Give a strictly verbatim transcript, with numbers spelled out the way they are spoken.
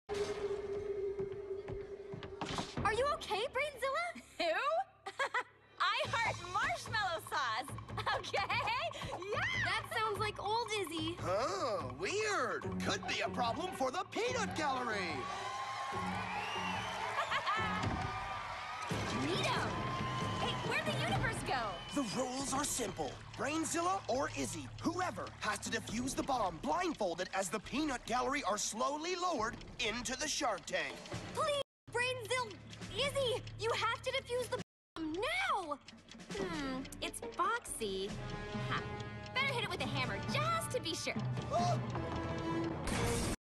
Are you okay, Brainzilla? Who? I heart marshmallow sauce. Okay? Yeah! That sounds like old Izzy. Oh, weird. Could be a problem for the peanut gallery. Neato! Hey, where'd the universe go? The rules are simple. Brainzilla or Izzy, whoever, has to defuse the bomb blindfolded as the peanut gallery are slowly lowered into the shark tank. Please, Brainzilla, Izzy, you have to defuse the bomb now. Hmm, it's boxy. Huh. Better hit it with a hammer just to be sure. Oh!